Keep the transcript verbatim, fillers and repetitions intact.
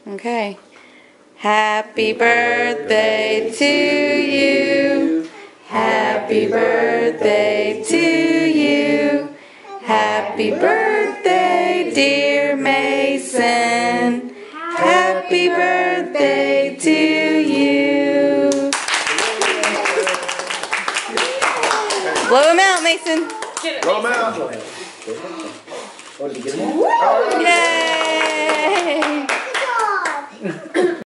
Okay. Happy birthday to you. Happy birthday to you. Happy birthday, dear Mason. Happy birthday to you. Blow him out, Mason. Blow him out. Yay!